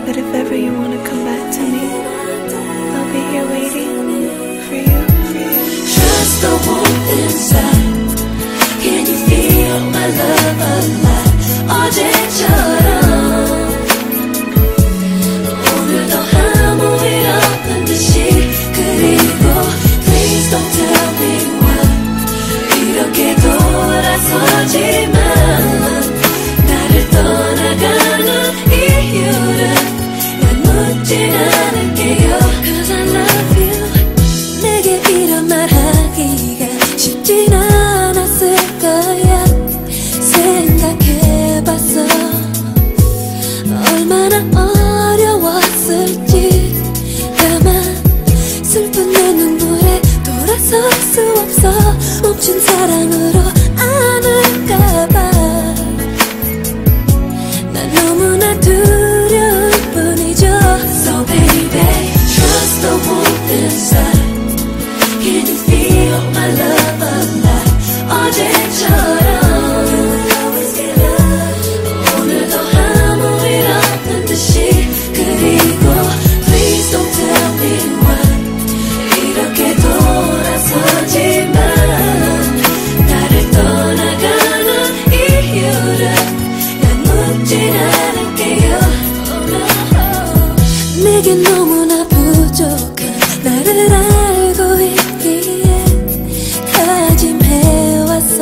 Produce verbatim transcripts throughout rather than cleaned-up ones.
But if ever you want to come back to me, I'll be here waiting for you. Trust the warmth inside. Can you feel my love alive? 어제처럼 오늘도 아무 일 없는 듯이. 그리고 please don't tell me why 이렇게 돌아서지만 나를 떠나가는 이유를 난 묻진 않을게요. Cause I love you. 내게 이런 말 하기가 쉽진 않았을 거야. 생각해봤어 얼마나 어려웠을지. 다만 슬픈 내 눈물에 돌아설 수 없어. 멈춘 사랑으로 안을까봐 난 너무나 두려울 뿐이죠. So baby, trust the warmth inside. Can you feel my love alive? 어제처럼 오늘도 아무 일 없는 듯이. 그리고 please don't tell me why 이렇게 돌아서지만 나를 떠나가는 이유를 난 묻진 않을게요. Oh no. 내겐 너무나 부족한 나를 알고 있기에 다짐해왔어.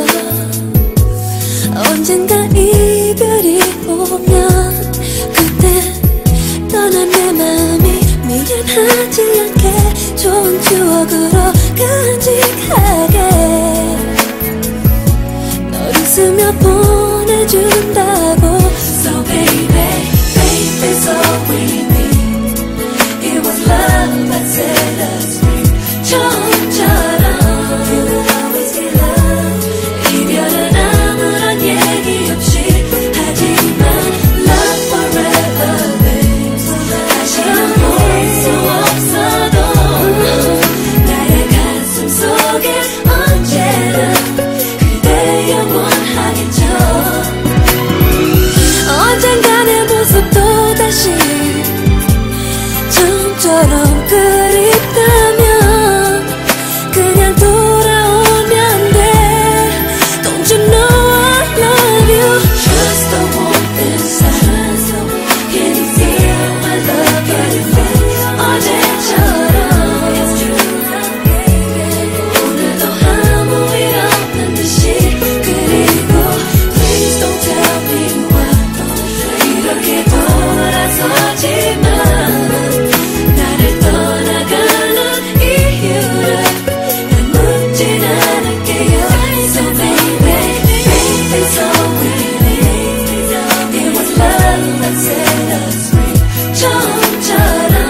언젠가 이별이 오면 그때 떠난 내 맘이 미련하지 않게 좋은 추억으로 간직하게 널 웃으며 보내준다고. So baby, faith is all we need. It was love that set us free. 처음처럼 이별은 아무런 얘기 없이. 하지만 love forever lives. 다시는 볼 수 없어도 나의 가슴 속에 언제나 그대 영원하겠죠. 언젠가 내 모습도 다시 처음처럼 그립다면 그냥 돌아오면 돼. Don't you know I love you? Trust the warmth inside. Can you feel my love? Can you feel 어제처럼 오늘도 아무 일 없는 듯이. 그리고 please don't tell me why 이렇게 돌아서지만 나를 떠나가는 이유를 난 묻진 않을게요. So baby, faith is all we need. It was love that set us free. 처음처럼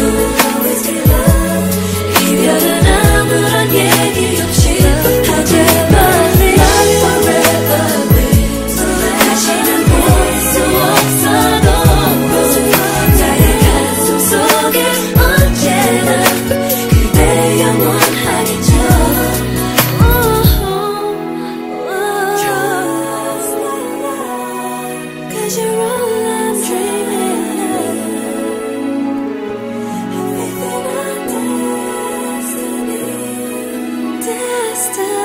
이별은 아무런 얘기 없이. 하지만 love forever lives. 다시는 볼 수 없어도 나의 가슴 속에 언제나 그대 영원하겠죠. Cause you're all I'm dreaming of. Have faith in our destiny. Destiny.